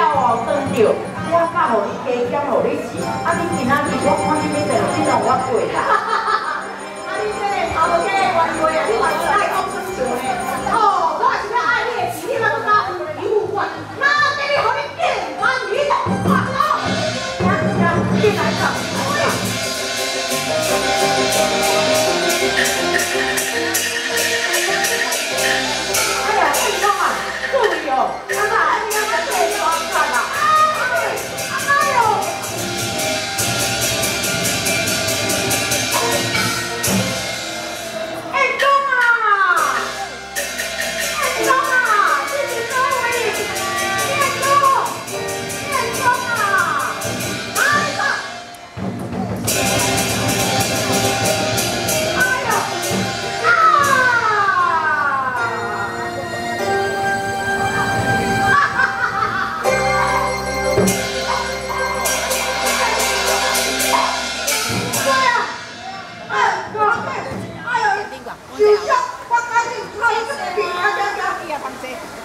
哦，当着我甲互你加减互你钱，啊你今仔日我看你要坐，你让我过啦。 啊你这个头家冤家啊，你嘛是爱讲真相的。哦，我是要爱你的钱，你嘛都甲有义务管，哪给你互你见翻鱼？快走！进来讲。哎呀，你讲啊，注意哦，啊那你要在这里抓看啦。哎呦！哎公啊！哎公啊！这是各位，哎公，哎公啊！哎呀！哎呦！就像我跟你说，这个病啊，这个。